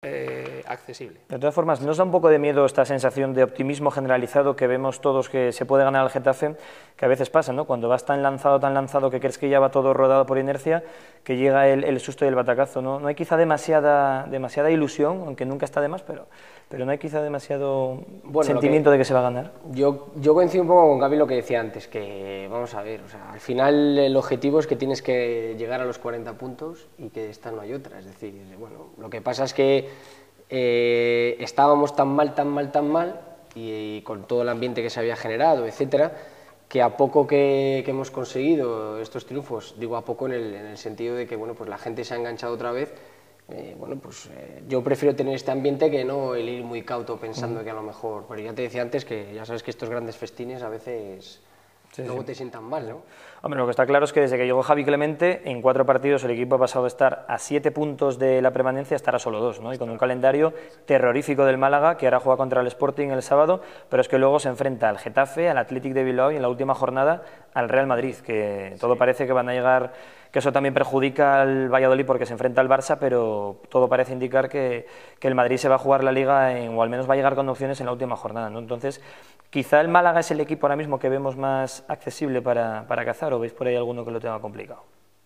accesible. De todas formas, ¿no os da un poco de miedo esta sensación de optimismo generalizado que vemos todos que se puede ganar al Getafe, que a veces pasa, ¿no? Cuando vas tan lanzado que crees que ya va todo rodado por inercia, que llega el susto y el batacazo, ¿no? No hay quizá demasiada ilusión, aunque nunca está de más, pero no hay quizá demasiado sentimiento de que se va a ganar. Yo coincido un poco con Gaby lo que decía antes, que vamos a ver, o sea, al final el objetivo es que tienes que llegar a los 40 puntos y que esta no hay otra, es decir, bueno, lo que pasa es que estábamos tan mal y con todo el ambiente que se había generado, etcétera, que a poco que hemos conseguido estos triunfos, digo a poco en el sentido de que bueno, pues la gente se ha enganchado otra vez. Bueno, pues yo prefiero tener este ambiente que no el ir muy cauto pensando que a lo mejor, porque ya te decía antes que ya sabes que estos grandes festines a veces luego te sientan mal, ¿no? Hombre, lo que está claro es que desde que llegó Javi Clemente, en 4 partidos el equipo ha pasado de estar a 7 puntos de la permanencia a estar a solo 2, ¿no? Y con un calendario terrorífico del Málaga, que ahora juega contra el Sporting el sábado, pero es que luego se enfrenta al Getafe, al Athletic de Bilbao y en la última jornada al Real Madrid, que todo parece que van a llegar, que eso también perjudica al Valladolid porque se enfrenta al Barça, pero todo parece indicar que el Madrid se va a jugar la Liga, o al menos va a llegar con opciones en la última jornada, ¿no? Entonces, quizá el Málaga es el equipo ahora mismo que vemos más accesible para cazar, ¿o veis por ahí alguno que lo tenga complicado?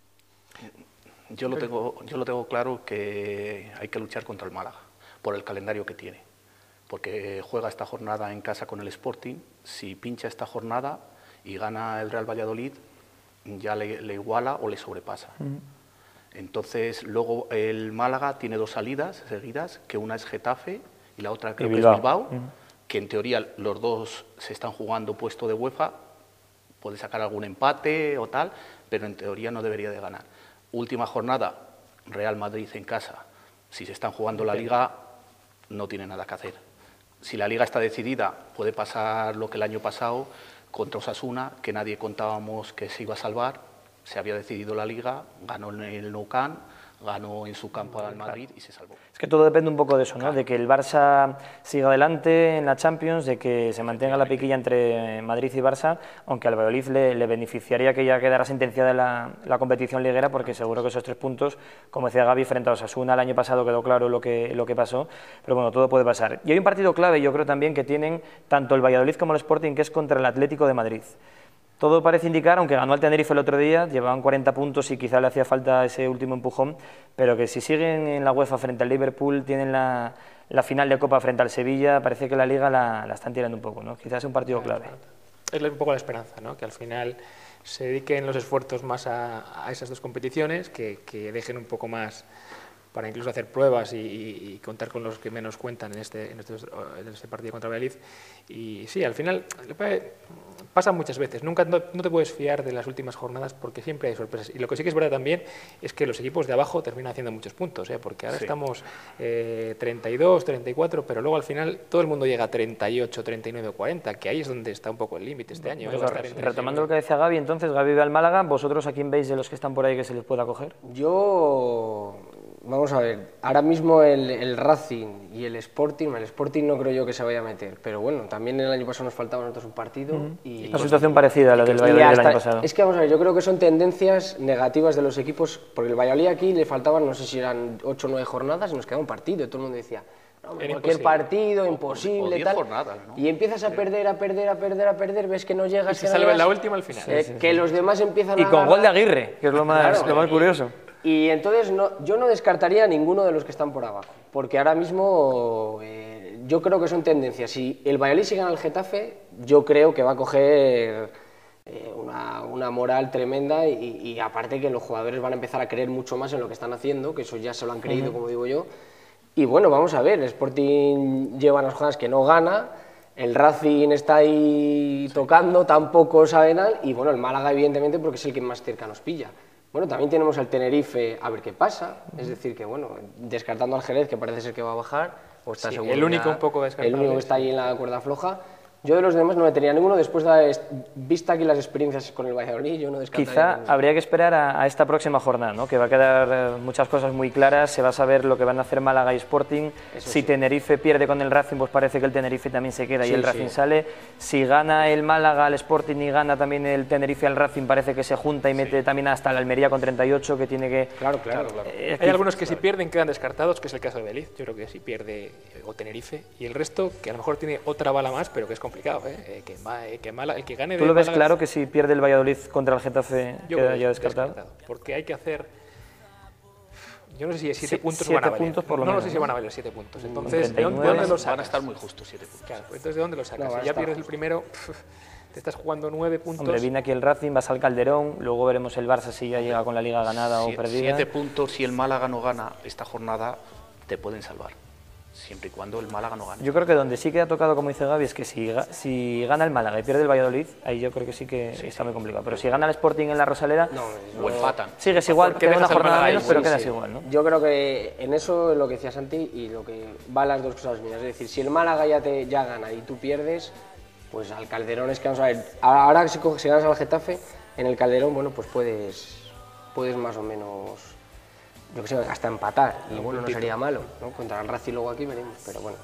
Yo lo tengo claro que hay que luchar contra el Málaga, por el calendario que tiene, porque juega esta jornada en casa con el Sporting. Si pincha esta jornada y gana el Real Valladolid, ya le iguala o le sobrepasa. Entonces, luego el Málaga tiene 2 salidas seguidas, que una es Getafe y la otra creo que es Bilbao, que en teoría los dos se están jugando puesto de UEFA, puede sacar algún empate o tal, pero en teoría no debería de ganar. Última jornada, Real Madrid en casa. Si se están jugando la Liga, no tiene nada que hacer. Si la Liga está decidida, puede pasar lo que el año pasado contra Osasuna, que nadie contábamos que se iba a salvar. Se había decidido la Liga, ganó en el Nou Camp, ganó en su campo al Madrid y se salvó. Es que todo depende un poco de eso, ¿no? De que el Barça siga adelante en la Champions, de que se mantenga la piquilla entre Madrid y Barça, aunque al Valladolid le beneficiaría que ya quedara sentenciada la competición liguera, porque seguro que esos 3 puntos, como decía Gaby, frente a Osasuna el año pasado quedó claro lo que pasó, pero bueno, todo puede pasar. Y hay un partido clave, yo creo también, que tienen tanto el Valladolid como el Sporting, que es contra el Atlético de Madrid. Todo parece indicar, aunque ganó al Tenerife el otro día, llevaban 40 puntos y quizá le hacía falta ese último empujón, pero que si siguen en la UEFA frente al Liverpool, tienen la final de Copa frente al Sevilla, parece que la Liga la están tirando un poco, ¿no? Quizás es un partido clave. Es un poco la esperanza, ¿no? Que al final se dediquen los esfuerzos más a esas 2 competiciones, que dejen un poco más para incluso hacer pruebas y contar con los que menos cuentan en este partido contra Valladolid. Y sí, al final pasa muchas veces, no te puedes fiar de las últimas jornadas porque siempre hay sorpresas. Y lo que sí que es verdad también es que los equipos de abajo terminan haciendo muchos puntos, porque ahora estamos 32, 34, pero luego al final todo el mundo llega a 38, 39, 40, que ahí es donde está un poco el límite este año. Retomando lo que decía Gaby, entonces Gaby ve al Málaga, ¿vosotros a quién veis de los que están por ahí que se les pueda coger? Vamos a ver, ahora mismo el Racing y el Sporting no creo yo que se vaya a meter, pero bueno, también el año pasado nos faltaba a nosotros un partido. Y una situación parecida a la del Valladolid del año pasado. Es que vamos a ver, yo creo que son tendencias negativas de los equipos, porque el Valladolid aquí le faltaban, no sé si eran 8 o 9 jornadas y nos quedaba un partido, y todo el mundo decía, no, cualquier partido, imposible, tal, jornadas, ¿no? Y empiezas a perder, ves que no llegas. Y se salva en la última al final. Que los demás empiezan y con gol de Aguirre, que es lo más curioso. Y entonces yo no descartaría a ninguno de los que están por abajo, porque ahora mismo yo creo que son tendencias. Si el Valladolid sigue al Getafe, yo creo que va a coger una moral tremenda y aparte que los jugadores van a empezar a creer mucho más en lo que están haciendo, que eso ya se lo han creído, como digo yo. Y bueno, vamos a ver, el Sporting lleva unas jornadas que no gana, el Racing está ahí tocando, tampoco sabe nada, y bueno, el Málaga evidentemente porque es el que más cerca nos pilla. Bueno, también tenemos al Tenerife a ver qué pasa, es decir que bueno, descartando al Jerez, que parece ser que va a bajar, o está seguro el único un poco descartado. El único que está ahí en la cuerda floja. Yo de los demás no me tenía ninguno, después de vista aquí las experiencias con el Valladolid, yo no descartaría Quizá ninguno. habría que esperar a esta próxima jornada, ¿no? Que va a quedar muchas cosas muy claras, se va a saber lo que van a hacer Málaga y Sporting. Eso Si sí. Tenerife pierde con el Racing, pues parece que el Tenerife también se queda y Sí, el Racing sí. sale. Si gana el Málaga al Sporting y gana también el Tenerife al Racing, parece que se junta y mete también hasta la Almería con 38, que tiene que... Claro. Hay algunos que si pierden quedan descartados, que es el caso de Beliz. Yo creo que si pierde o Tenerife, y el resto que a lo mejor tiene otra bala más, pero que es complicado, el que gane ¿Tú de lo ves Málaga- claro que si pierde el Valladolid contra el Getafe Yo queda creo ya que es descartado? porque hay que hacer... Yo no sé si 7 puntos 7 van a valer. puntos por lo no menos, sé si ¿no? van a valer 7 puntos. Entonces, ¿de 39? dónde los Van a sacas? estar muy justos 7 puntos. Claro, pues entonces ¿de dónde los sacas? No, van a si ya estar pierdes el primero, te estás jugando 9 puntos. Hombre, viene aquí el Racing, vas al Calderón, luego veremos el Barça si ya llega con la Liga ganada o perdida. 7 puntos, si el Málaga no gana esta jornada, te pueden salvar. Siempre y cuando el Málaga no gane. Yo creo que donde sí que ha tocado, como dice Gaby, es que si gana el Málaga y pierde el Valladolid, ahí yo creo que sí que está muy complicado. Pero si gana el Sporting en la Rosaleda, O empatan. sigues igual, Porque queda una dejas al jornada Málaga menos, ahí, pero Sí, quedas sí. igual, ¿no? Yo creo que en eso es lo que decía Santi y lo que va las dos cosas mías. Es decir, si el Málaga ya gana y tú pierdes, pues al Calderón es que vamos a ver. Ahora si ganas al Getafe, en el Calderón, bueno, pues puedes más o menos, yo qué sé, hasta empatar. Y bueno, no sería malo, ¿no? Contra el Racing luego aquí veremos, pero bueno,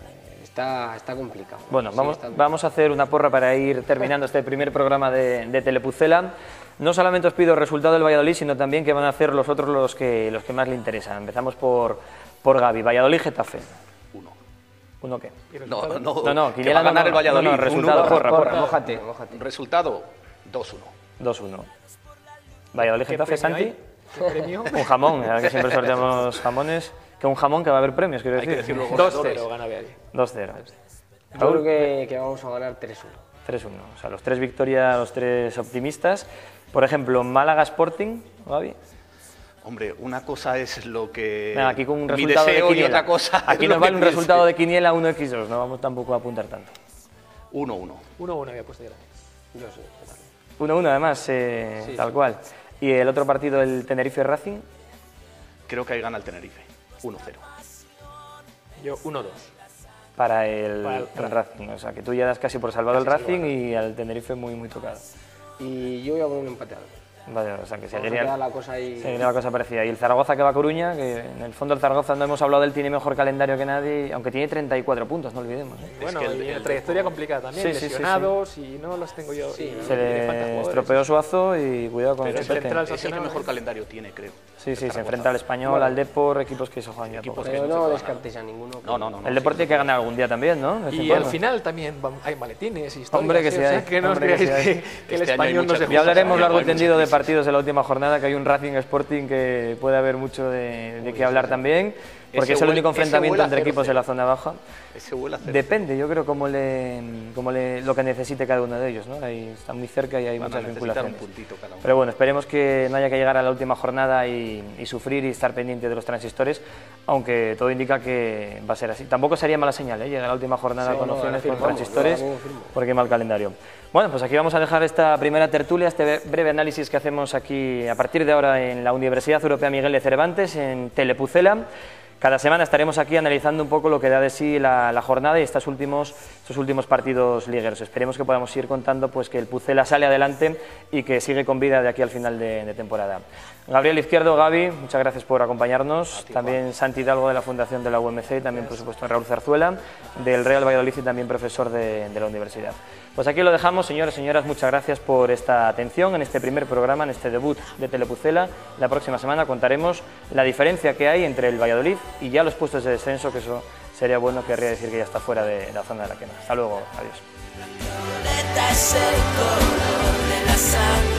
está complicado. Bueno, Sí, vamos, está- vamos a hacer una porra para ir terminando este primer programa de Telepucela. No solamente os pido el resultado del Valladolid, sino también que van a hacer los otros los que más le interesan. Empezamos por Gaby. Valladolid-Getafe. 1. ¿Uno qué? No, No, que Quiniela va a ganar no, el Valladolid. no, un resultado, 1. porra. Mójate. Resultado, 2-1. 2-1. Valladolid-Getafe, ¿Qué premio Santi. hay? ¿Qué premio? Un jamón, ahora que siempre sorteamos jamones. Que un jamón que va a haber premios, quiero Hay decir. que decir los ganadores. 2-0 gana Valladolid. 2-0. Yo creo que vamos a ganar 3-1. 3-1. O sea, los 3 victorias, los 3 optimistas. Por ejemplo, Málaga Sporting, Gaby. Hombre, una cosa es lo que... Venga, aquí con un mi resultado de deseo y quiniela. otra cosa Aquí es nos lo vale que un piense. resultado de quiniela 1x2, no vamos tampoco a apuntar tanto. 1-1. 1-1 había puesto yo. Yo sí. 1-1 además, tal cual. Y el otro partido, el Tenerife-Racing, Creo que ahí gana el Tenerife. 1-0. Yo 1-2. para el Para el Racing. O sea, que tú ya das casi por salvado el Racing y al Tenerife muy tocado. Y yo voy a poner un empate a 2. Vale, o sea, que Vamos a seguiría quedar la cosa ahí. la cosa parecida. Y el Zaragoza que va a Coruña, que en el fondo el Zaragoza no hemos hablado de él, tiene mejor calendario que nadie, aunque tiene 34 puntos, no olvidemos. Bueno, que y la trayectoria complicada también, Sí, sí, sí, lesionados y no los tengo yo. y Se le faltan le jugadores. estropeó Suazo y cuidado con Pero el el central Chupete. es el que mejor calendario tiene, creo. Sí, se enfrenta al Español, al Depor, equipos que se juegan ya Equipos todo. Pero no se no puede descartéis a ninguno. No. El Deporte hay que ganar algún día también, ¿no? De vez en Y al cuando. final también hay maletines y historias. Hombre, que sí o sea, hay. que no os Hombre, que creáis sí hay. que el Este año hay español no muchas se Ya juega. hablaremos largo y Hay muchas tendido de crisis. partidos en la última jornada, que hay un Racing Sporting que puede haber mucho de qué hablar también, porque es el único enfrentamiento entre equipos en la zona baja. Ese vuela a cero. Depende, yo creo, lo que necesite cada uno de ellos, ¿no? Ahí están muy cerca y hay Van a muchas necesitar un vinculaciones. puntito cada uno. Pero bueno, esperemos que no haya que llegar a la última jornada y sufrir y estar pendiente de los transistores, aunque todo indica que va a ser así. Tampoco sería mala señal, ¿eh? Llegar a la última jornada Sí, con no, opciones con firmamos, transistores, yo firmo. porque hay mal calendario. Bueno, pues aquí vamos a dejar esta primera tertulia, este breve análisis que hacemos aquí a partir de ahora en la Universidad Europea Miguel de Cervantes, en Telepucela. Cada semana estaremos aquí analizando un poco lo que da de sí la jornada y estos últimos partidos ligueros. Esperemos que podamos ir contando pues, que el Pucela sale adelante y que sigue con vida de aquí al final de temporada. Gabriel Izquierdo, Gaby, muchas gracias por acompañarnos. También Santi Hidalgo de la Fundación de la UMC, también por supuesto Raúl Zarzuela, del Real Valladolid y también profesor de la universidad. Pues aquí lo dejamos, señores y señoras, muchas gracias por esta atención en este primer programa, en este debut de Telepucela. La próxima semana contaremos la diferencia que hay entre el Valladolid y ya los puestos de descenso, que eso sería bueno, querría decir que ya está fuera de la zona de la quema. Hasta luego, adiós. Violeta es el color de la sangre.